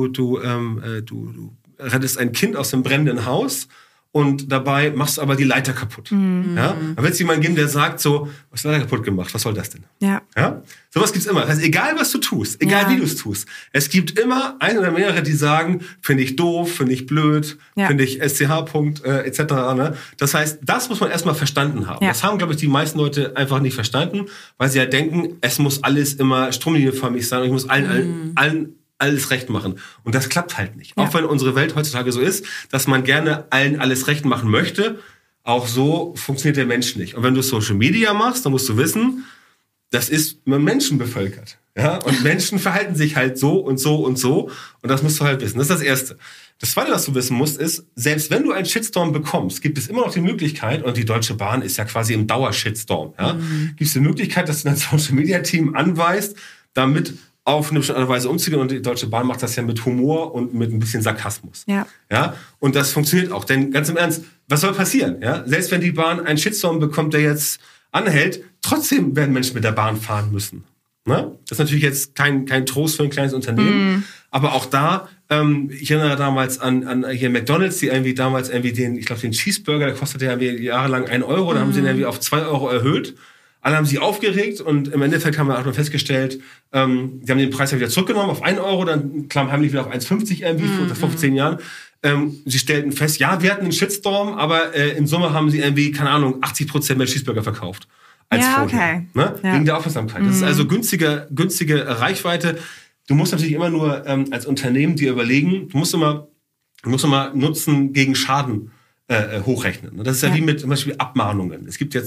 rettest ein Kind aus dem brennenden Haus und dabei machst du aber die Leiter kaputt. Ja? Dann wird es jemanden geben, der sagt so, was ist Leiter kaputt gemacht? Was soll das denn? Ja. Sowas gibt's immer. Das heißt, egal was du tust, egal wie du es tust, es gibt immer ein oder mehrere, die sagen, finde ich doof, finde ich blöd, finde ich SCH. Etc. Ne? Das heißt, das muss man erstmal verstanden haben. Das haben, glaube ich, die meisten Leute einfach nicht verstanden, weil sie ja denken, es muss alles immer stromlinienförmig sein und ich muss allen alles recht machen. Und das klappt halt nicht. Auch wenn unsere Welt heutzutage so ist, dass man gerne allen alles recht machen möchte, auch so funktioniert der Mensch nicht. Und wenn du Social Media machst, dann musst du wissen, das ist mit Menschen bevölkert. Ja? Und Menschen verhalten sich halt so und so und so. Und das musst du halt wissen. Das ist das Erste. Das Zweite, was du wissen musst, ist, selbst wenn du einen Shitstorm bekommst, gibt es immer noch die Möglichkeit, und die Deutsche Bahn ist ja quasi im Dauer-Shitstorm, gibt es die Möglichkeit, dass du dein Social-Media-Team anweist, damit auf eine bestimmte Art und Weise umzugehen. Und die Deutsche Bahn macht das ja mit Humor und mit ein bisschen Sarkasmus. Ja? Und das funktioniert auch. Denn ganz im Ernst, was soll passieren? Ja? Selbst wenn die Bahn einen Shitstorm bekommt, der jetzt anhält, trotzdem werden Menschen mit der Bahn fahren müssen. Ne? Das ist natürlich jetzt kein Trost für ein kleines Unternehmen. Aber auch da, ich erinnere damals an hier McDonald's, die irgendwie damals den Cheeseburger, der kostete ja jahrelang 1 Euro, dann haben sie ihn irgendwie auf 2 Euro erhöht. Alle haben sich aufgeregt und im Endeffekt haben wir auch noch festgestellt, die haben den Preis ja wieder zurückgenommen auf 1 Euro, dann klammheimlich wieder auf 1,50 irgendwie vor 15 Jahren. Sie stellten fest, ja, wir hatten einen Shitstorm, aber im Sommer haben sie irgendwie, keine Ahnung, 80% mehr Cheeseburger verkauft als vorher. Okay. Ne? Wegen der Aufmerksamkeit. Das ist also günstige Reichweite. Du musst natürlich immer nur als Unternehmen dir überlegen, du musst immer Nutzen gegen Schaden hochrechnen. Das ist ja wie mit zum Beispiel Abmahnungen. Es gibt ja,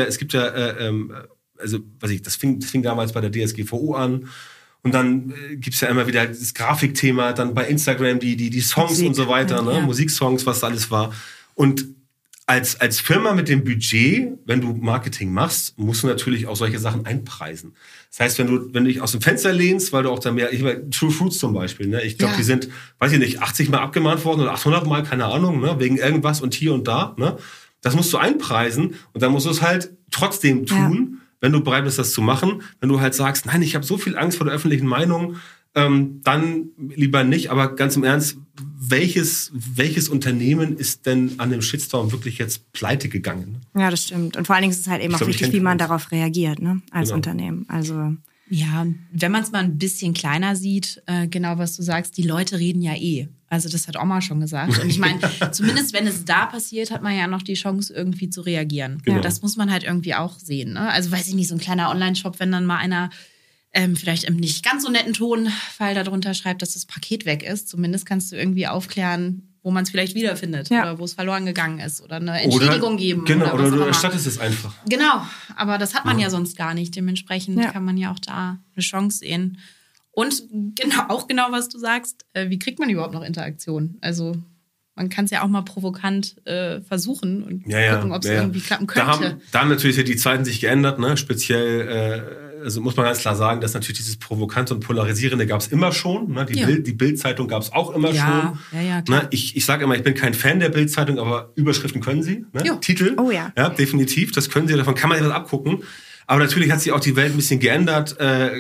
das fing damals bei der DSGVO an. Und dann gibt's ja immer wieder das Grafikthema, dann bei Instagram die Songs Musik und so weiter, ne? Musiksongs, was da alles war. Und als Firma mit dem Budget, wenn du Marketing machst, musst du natürlich auch solche Sachen einpreisen. Das heißt, wenn du dich aus dem Fenster lehnst, weil du auch da mehr, True Fruits zum Beispiel, ne? Ich glaube, die sind, 80 Mal abgemahnt worden oder 800 Mal, keine Ahnung, ne? Wegen irgendwas und hier und da, ne? Das musst du einpreisen und dann musst du es halt trotzdem tun, wenn du bereit bist, das zu machen. Wenn du halt sagst, nein, ich habe so viel Angst vor der öffentlichen Meinung, dann lieber nicht. Aber ganz im Ernst, welches Unternehmen ist denn an dem Shitstorm wirklich jetzt pleite gegangen? Ja, das stimmt. Und vor allen Dingen ist es halt eben auch wichtig, wie man darauf reagiert, ne? Als Unternehmen. Also ja, wenn man es mal ein bisschen kleiner sieht, genau was du sagst, die Leute reden ja eh. Also das hat Oma schon gesagt. Und ich meine, zumindest wenn es da passiert, hat man ja noch die Chance, irgendwie zu reagieren. Genau. Das muss man halt irgendwie auch sehen. Ne? Also weiß ich nicht, so ein kleiner Online-Shop, wenn dann mal einer vielleicht im nicht ganz so netten Tonfall darunter schreibt, dass das Paket weg ist. Zumindest kannst du irgendwie aufklären, wo man es vielleicht wiederfindet oder wo es verloren gegangen ist oder eine Entschädigung geben. Genau, oder du erstattest es einfach. Genau, aber das hat man ja sonst gar nicht. Dementsprechend kann man ja auch da eine Chance sehen. Und genau, was du sagst, wie kriegt man überhaupt noch Interaktion? Also man kann es ja auch mal provokant versuchen und gucken, ob es irgendwie klappen könnte. Da haben natürlich die Zeiten sich geändert, ne? Speziell also muss man ganz klar sagen, dass natürlich dieses Provokante und Polarisierende gab es immer schon. Ne? Die Bild-Zeitung gab es auch immer schon. Ja, ne? Ich sage immer, ich bin kein Fan der Bild-Zeitung, aber Überschriften können sie. Ne? Titel, ja, definitiv, das können sie, davon kann man etwas abgucken. Aber natürlich hat sich auch die Welt ein bisschen geändert,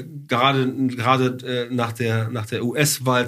gerade nach der US-Wahl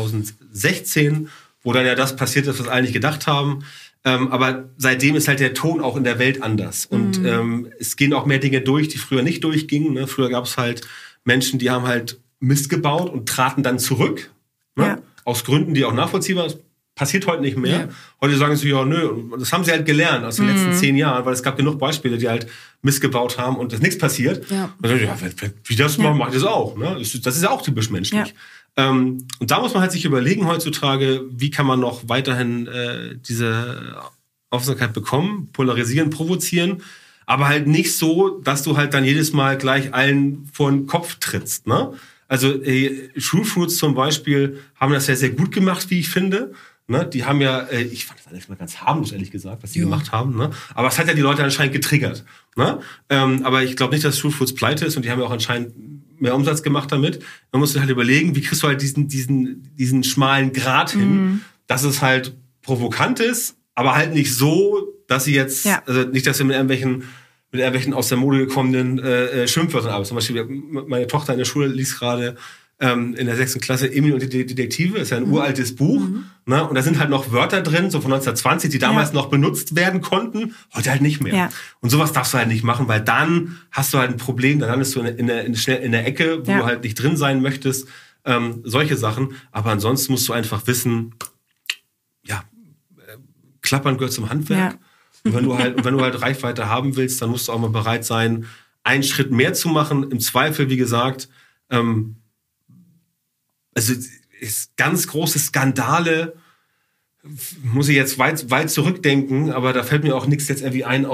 2016, wo dann ja das passiert ist, was alle nicht gedacht haben. Aber seitdem ist halt der Ton auch in der Welt anders. Und es gehen auch mehr Dinge durch, die früher nicht durchgingen. Ne? Früher gab es halt Menschen, die haben halt Mist gebaut und traten dann zurück. Ne? Aus Gründen, die auch nachvollziehbar sind. Passiert heute nicht mehr. Ja. Heute sagen sie, das haben sie halt gelernt aus den letzten 10 Jahren, weil es gab genug Beispiele, die halt Mist gebaut haben und es nichts passiert. Ja. Und dann, wie das machen, mache ich das auch. Ne? Das ist ja auch typisch menschlich. Ja. Und da muss man halt sich überlegen heutzutage, wie kann man noch weiterhin diese Aufmerksamkeit bekommen, polarisieren, provozieren, aber halt nicht so, dass du halt dann jedes Mal gleich allen vor den Kopf trittst. Ne? Also True Fruits zum Beispiel haben das ja sehr gut gemacht, wie ich finde. Ne? Die haben ja, ich fand das alles mal ganz harmlos, ehrlich gesagt, was die gemacht haben. Ne? Aber es hat ja die Leute anscheinend getriggert. Ne? Aber ich glaube nicht, dass True Fruits pleite ist und die haben ja auch anscheinend mehr Umsatz gemacht damit. Man muss halt überlegen, wie kriegst du halt diesen schmalen Grat hin, dass es halt Provokantes, aber halt nicht so, dass sie jetzt, also nicht, dass sie mit irgendwelchen aus der Mode gekommenen Schimpfwörtern arbeiten. Zum Beispiel, meine Tochter in der Schule liest gerade in der 6. Klasse Emil und die Detektive, ist ja ein uraltes Buch, ne? Und da sind halt noch Wörter drin, so von 1920, die damals noch benutzt werden konnten, heute halt nicht mehr. Ja. Und sowas darfst du halt nicht machen, weil dann hast du halt ein Problem, dann landest du schnell in der Ecke, wo du halt nicht drin sein möchtest, solche Sachen. Aber ansonsten musst du einfach wissen, Klappern gehört zum Handwerk. Ja. Und wenn du halt Reichweite haben willst, dann musst du auch mal bereit sein, einen Schritt mehr zu machen. Im Zweifel, wie gesagt, also ist ganz große Skandale, muss ich jetzt weit zurückdenken, aber da fällt mir auch nichts jetzt irgendwie ein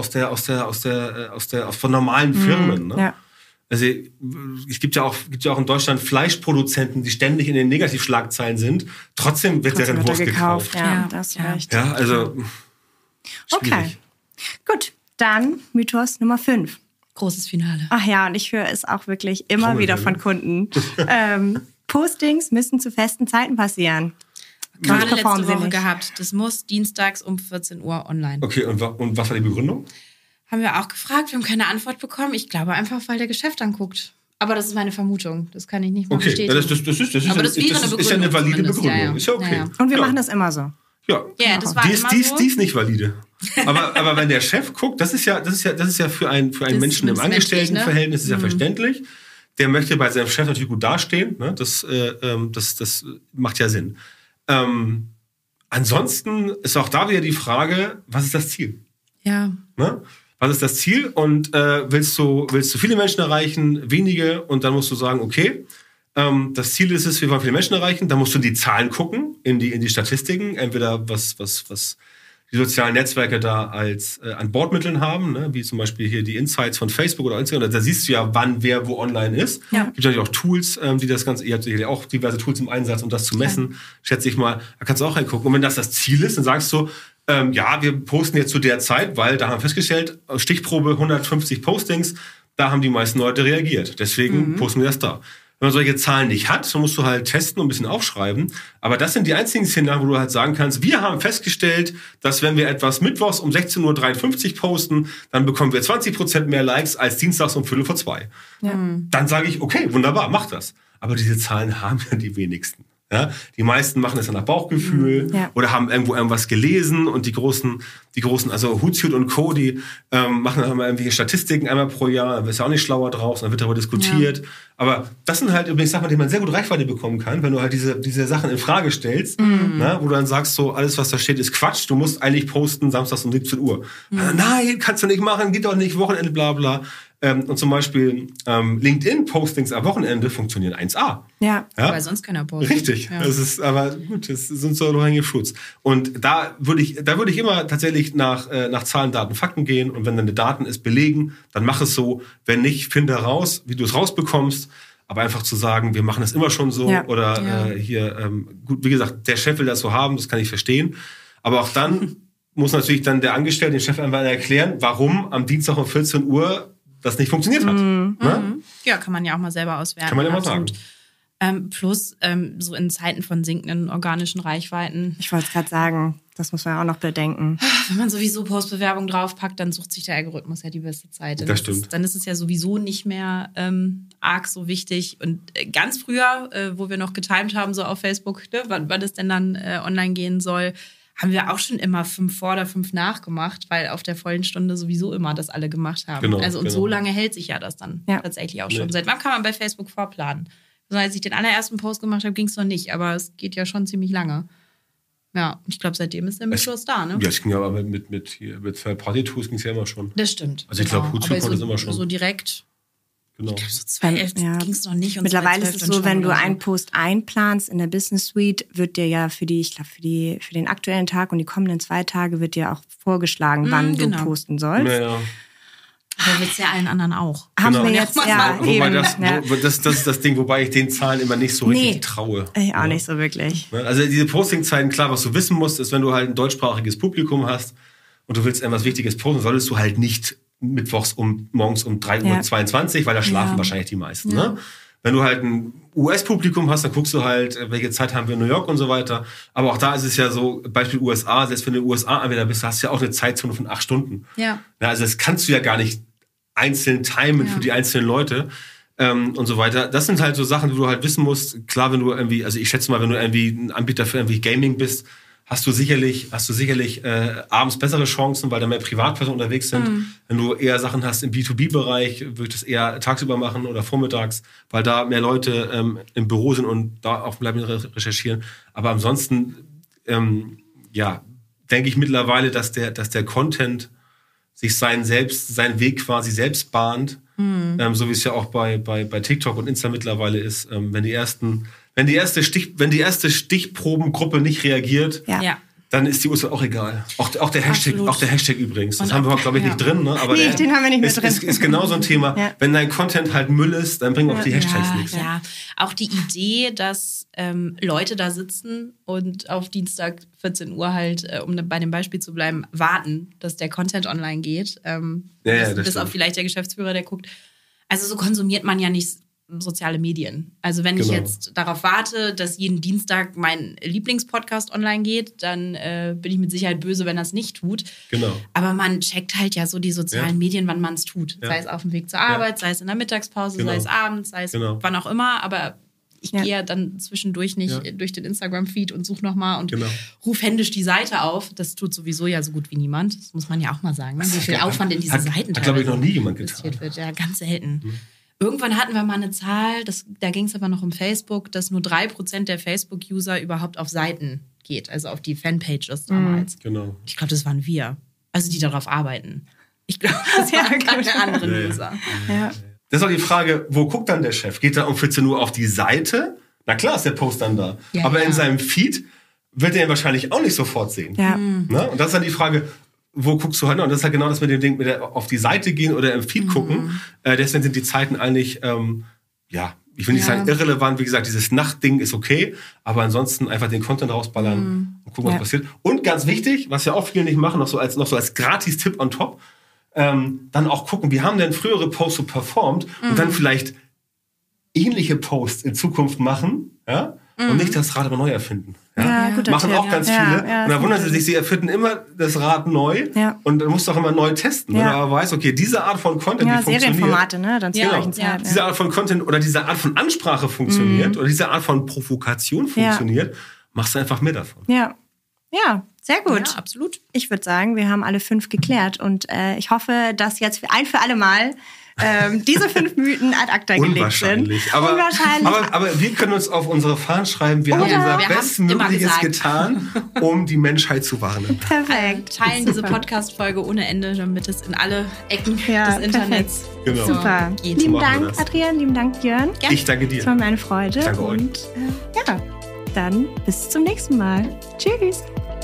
von normalen Firmen. Ne? Ja. Also es gibt ja auch in Deutschland Fleischproduzenten, die ständig in den Negativschlagzeilen sind. Trotzdem wird deren Wurst gekauft. Ja, das reicht. Ja, also schwierig. Okay, gut. Dann Mythos Nummer 5. Großes Finale. Ach ja, und ich höre es auch wirklich immer wieder von Kunden. Postings müssen zu festen Zeiten passieren. Gerade letzte Woche gehabt. Das muss dienstags um 14 Uhr online. Okay, und was war die Begründung? Haben wir auch gefragt. Wir haben keine Antwort bekommen. Ich glaube einfach, weil der Geschäft anguckt. Aber das ist meine Vermutung. Das kann ich nicht mal bestätigen. Das ist ja eine valide Begründung. Ja. Ist ja okay. Ja. Und wir machen das immer so. Ja, das war die ist nicht valide. Aber wenn der Chef guckt, das ist ja für einen Menschen im Angestelltenverhältnis ist ja verständlich. Der möchte bei seinem Chef natürlich gut dastehen. Ne? Das macht ja Sinn. Ansonsten ist auch da wieder die Frage, was ist das Ziel? Ja. Ne? Was ist das Ziel? Und willst du viele Menschen erreichen, wenige? Und dann musst du sagen, okay, das Ziel ist es, wir wollen viele Menschen erreichen. Dann musst du in die Zahlen gucken, in die Statistiken. Entweder was die sozialen Netzwerke da als an Bordmitteln haben, ne? Wie zum Beispiel hier die Insights von Facebook oder Instagram. Da siehst du ja, wann wer wo online ist. Ja. Gibt natürlich auch Tools, die das Ganze, ihr habt ja auch diverse Tools im Einsatz, um das zu messen, schätze ich mal. Da kannst du auch reingucken. Und wenn das Ziel ist, dann sagst du, wir posten jetzt zu der Zeit, weil da haben wir festgestellt, Stichprobe 150 Postings, da haben die meisten Leute reagiert. Deswegen posten wir das da. Wenn man solche Zahlen nicht hat, dann musst du halt testen und ein bisschen aufschreiben. Aber das sind die einzigen Szenarien, wo du halt sagen kannst, wir haben festgestellt, dass wenn wir etwas mittwochs um 16:53 Uhr posten, dann bekommen wir 20% mehr Likes als dienstags um 1:45. Ja. Dann sage ich, okay, wunderbar, mach das. Aber diese Zahlen haben ja die wenigsten. Ja, die meisten machen es dann nach Bauchgefühl oder haben irgendwo irgendwas gelesen und die großen, also Hootsuite und Co., die machen dann immer irgendwelche Statistiken einmal pro Jahr, dann ist ja auch nicht schlauer draus, dann wird darüber diskutiert. Ja. Aber das sind halt übrigens Sachen, die man sehr gut Reichweite bekommen kann, wenn du halt diese Sachen in Frage stellst, ne, wo du dann sagst, so alles, was da steht, ist Quatsch, du musst eigentlich posten samstags um 17 Uhr. Nein, kannst du nicht machen, geht doch nicht, Wochenende, bla bla. Und zum Beispiel LinkedIn-Postings am Wochenende funktionieren 1A. Ja. Weil sonst keiner postet. Richtig. Ja. Das ist aber gut, das sind so low-hanging fruits. Und da würde ich immer tatsächlich nach Zahlen, Daten, Fakten gehen. Und wenn deine Daten es belegen, dann mach es so. Wenn nicht, finde raus, wie du es rausbekommst. Aber einfach zu sagen, wir machen das immer schon so. Ja. Oder gut, wie gesagt, der Chef will das so haben, das kann ich verstehen. Aber auch dann muss natürlich dann der Angestellte den Chef einfach erklären, warum am Dienstag um 14 Uhr das nicht funktioniert hat. Ne? Ja, kann man ja auch mal selber auswerten. Kann man ja mal sagen. Plus so in Zeiten von sinkenden organischen Reichweiten. Ich wollte es gerade sagen, das muss man ja auch noch bedenken. Wenn man sowieso Postbewerbung draufpackt, dann sucht sich der Algorithmus ja die beste Zeit. Das stimmt. Dann ist es ja sowieso nicht mehr arg so wichtig. Und ganz früher, wo wir noch getimed haben, so auf Facebook, ne, wann es denn dann online gehen soll, haben wir auch schon immer 5 vor oder 5 nach gemacht, weil auf der vollen Stunde sowieso immer das alle gemacht haben. Genau, und so lange hält sich ja das dann tatsächlich auch schon. Seit wann kann man bei Facebook vorplanen? Also als ich den allerersten Post gemacht habe, ging es noch nicht, aber es geht ja schon ziemlich lange. Ja, ich glaube, seitdem ist der Mythos da, ne? Ja, es ging ja aber mit Third-Party-Tools ging es ja immer schon. Das stimmt. Also ich glaube, Hootsuite konnte es immer schon. So direkt. Genau. Ich glaube, so 2011 ging es noch nicht. Und mittlerweile ist es so, wenn du einen Post einplanst in der Business Suite, wird dir ja für den aktuellen Tag und die kommenden 2 Tage wird dir auch vorgeschlagen, wann du posten sollst. Ja. Aber wird es ja allen anderen auch. Haben wir jetzt, wobei das ist das Ding, wobei ich den Zahlen immer nicht so richtig traue. Ich auch nicht so wirklich. Also diese Postingzeiten, klar, was du wissen musst, ist, wenn du halt ein deutschsprachiges Publikum hast und du willst etwas Wichtiges posten, solltest du halt nicht mittwochs morgens um 3:22 Uhr, weil da schlafen wahrscheinlich die meisten. Ja. Ne? Wenn du halt ein US-Publikum hast, dann guckst du halt, welche Zeit haben wir in New York und so weiter. Aber auch da ist es ja so, Beispiel USA, selbst wenn du in den USA Anwender bist, hast du ja auch eine Zeitzone von 8 Stunden. Ja. Also das kannst du ja gar nicht einzeln timen für die einzelnen Leute. Und so weiter. Das sind halt so Sachen, die du halt wissen musst. Klar, wenn du irgendwie, also ich schätze mal, wenn du irgendwie ein Anbieter für irgendwie Gaming bist, hast du sicherlich abends bessere Chancen, weil da mehr Privatpersonen unterwegs sind. Wenn du eher Sachen hast im B2B-Bereich, würde ich das eher tagsüber machen oder vormittags, weil da mehr Leute im Büro sind und da auch bleiben recherchieren. Aber ansonsten, denke ich mittlerweile, dass der Content sich seinen Weg quasi selbst bahnt. So wie es ja auch bei TikTok und Insta mittlerweile ist, wenn die erste Stichprobengruppe nicht reagiert, dann ist die Uhrzeit auch egal. Auch der Hashtag übrigens. Das haben wir, glaube ich, nicht drin. Ne? Aber den haben wir nicht mehr drin. Ist genau so ein Thema. Ja. Wenn dein Content halt Müll ist, dann bringen auch die Hashtags nichts. Ja, auch die Idee, dass Leute da sitzen und auf Dienstag 14 Uhr halt, um bei dem Beispiel zu bleiben, warten, dass der Content online geht. Bis auf vielleicht der Geschäftsführer, der guckt. Also so konsumiert man ja nicht soziale Medien. Also wenn ich jetzt darauf warte, dass jeden Dienstag mein Lieblingspodcast online geht, dann bin ich mit Sicherheit böse, wenn das nicht tut. Genau. Aber man checkt halt ja so die sozialen Medien, wann man es tut. Ja. Sei es auf dem Weg zur Arbeit, sei es in der Mittagspause, sei es abends, sei es wann auch immer. Aber ich gehe ja dann zwischendurch nicht durch den Instagram-Feed und suche nochmal und ruf händisch die Seite auf. Das tut sowieso ja so gut wie niemand. Das muss man ja auch mal sagen. Wie viel Aufwand in diese Seiten hat glaube ich, noch nie jemand getan. Wird. Ja, ganz selten. Irgendwann hatten wir mal eine Zahl, da ging es aber noch um Facebook, dass nur 3% der Facebook-User überhaupt auf Seiten geht, also auf die Fanpages damals. Genau. Ich glaube, das waren wir. Also die darauf arbeiten. Ich glaube, das waren keine anderen User. Ja. Das ist auch die Frage, wo guckt dann der Chef? Geht er um 14 Uhr auf die Seite? Na klar ist der Post dann da. Ja, aber in seinem Feed wird er ihn wahrscheinlich auch nicht sofort sehen. Ja. Ne? Und das ist dann die Frage, wo guckst du hin? Und das ist halt genau das mit dem Ding, auf die Seite gehen oder im Feed gucken. Deswegen sind die Zeiten eigentlich, ich will nicht sagen irrelevant. Wie gesagt, dieses Nachtding ist okay, aber ansonsten einfach den Content rausballern und gucken, was passiert. Und ganz wichtig, was ja auch viele nicht machen, noch so als Gratis-Tipp on top, dann auch gucken, wie haben denn frühere Posts so performt und dann vielleicht ähnliche Posts in Zukunft machen, und nicht das Rad aber neu erfinden. Ja? Machen auch ganz viele. Und dann wundern sie sich, sie erfinden immer das Rad neu und dann musst du auch immer neu testen. Wenn du aber weißt, okay, diese Art von Content, die funktioniert. Serienformate, ne? Dann Diese Art von Content oder diese Art von Ansprache funktioniert oder diese Art von Provokation funktioniert, machst du einfach mehr davon. Ja, sehr gut. Ja, absolut. Ich würde sagen, wir haben alle 5 geklärt und ich hoffe, dass jetzt ein für alle Mal diese 5 Mythen ad acta gelegt sind. Aber wir können uns auf unsere Fahnen schreiben, wir haben unser Bestmögliches getan, um die Menschheit zu warnen. Perfekt. Teilen diese Podcast-Folge ohne Ende, damit es in alle Ecken des Internets Super. geht. Lieben Dank, Adrian, lieben Dank, Björn. Ich danke dir. Es war mir eine Freude. Danke euch. Und dann bis zum nächsten Mal. Tschüss.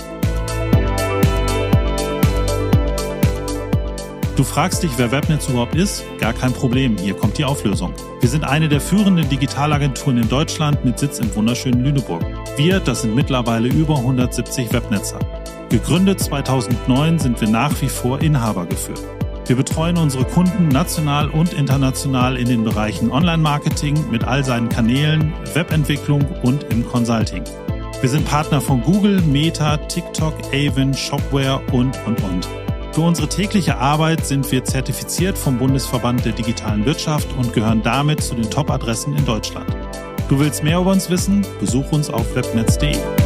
Du fragst dich, wer Webnetz überhaupt ist? Gar kein Problem, hier kommt die Auflösung. Wir sind eine der führenden Digitalagenturen in Deutschland mit Sitz im wunderschönen Lüneburg. Wir, das sind mittlerweile über 170 Webnetzer. Gegründet 2009 sind wir nach wie vor Inhaber geführt. Wir betreuen unsere Kunden national und international in den Bereichen Online-Marketing mit all seinen Kanälen, Webentwicklung und im Consulting. Wir sind Partner von Google, Meta, TikTok, Avon, Shopware und. Für unsere tägliche Arbeit sind wir zertifiziert vom Bundesverband der digitalen Wirtschaft und gehören damit zu den Top-Adressen in Deutschland. Du willst mehr über uns wissen? Besuch uns auf webnetz.de.